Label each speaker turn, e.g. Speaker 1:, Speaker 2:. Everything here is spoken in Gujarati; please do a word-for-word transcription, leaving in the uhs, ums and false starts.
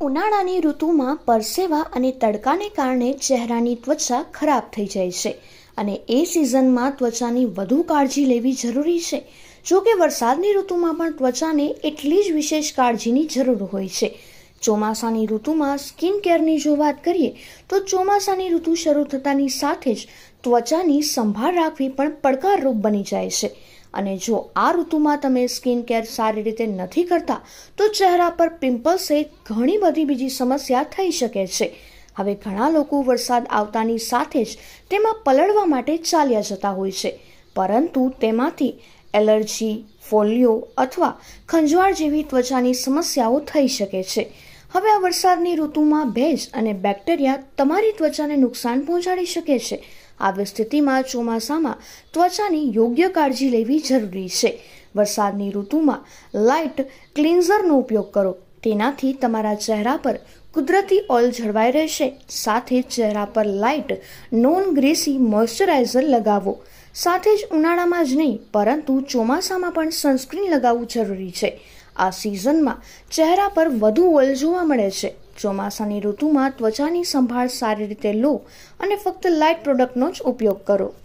Speaker 1: ઉનાળાની ઋતુમાં પરસેવા અને તડકાને કારણે ચહેરાની ત્વચા ખરાબ થઈ જાય છે અને એ સિઝનમાં ત્વચાની વધુ કાળજી લેવી જરૂરી છે. જો કે વરસાદની ઋતુમાં પણ ત્વચાને એટલી જ વિશેષ કાળજીની જરૂર હોય છે. ચોમાસાની ઋતુમાં સ્કિન કેરની જો વાત કરીએ તો ચોમાસાની ઋતુ શરૂ થતાની સાથે જ ત્વચાની સંભાળ રાખવી પણ પડકારરૂપ બની જાય છે. અને જો આ ઋતુમાં તમે સ્કિન કેર સારી રીતે નથી કરતા તો ચહેરા પર પિમ્પલ્સ સહિત ઘણી બધી બીજી સમસ્યા થઈ શકે છે. હવે ઘણા લોકો વરસાદ આવતાની સાથે જ તેમાં પલળવા માટે ચાલ્યા જતા હોય છે, પરંતુ તેમાંથી એલર્જી, ફોલ્લીઓ અથવા ખંજવાળ જેવી ત્વચાની સમસ્યાઓ થઈ શકે છે. હવે આ વરસાદની ઋતુમાં ભેજ અને બેક્ટેરિયા તમારી ત્વચાને નુકસાન પહોંચાડી શકે છે. આવી સ્થિતિમાં ચોમાસામાં ત્વચાની યોગ્ય કાળજી લેવી જરૂરી છે. વરસાદની ઋતુમાં લાઇટ ક્લિન્ઝરનો ઉપયોગ કરો. તેનાથી તમારા ચહેરા પર કુદરતી ઓઇલ જળવાઈ રહેશે. સાથે જ ચહેરા પર લાઇટ નોન ગ્રેસી મોઇશ્ચરાઇઝર લગાવો. સાથે જ ઉનાળામાં જ નહીં પરંતુ ચોમાસામાં પણ સનસ્ક્રીન લગાવવું જરૂરી છે. આ સિઝનમાં ચહેરા પર વધુ ઓઇલ જોવા મળે છે. ચોમાસાની ઋતુમાં ત્વચાની સંભાળ સારી રીતે લો અને ફક્ત લાઇટ પ્રોડક્ટનો જ ઉપયોગ કરો.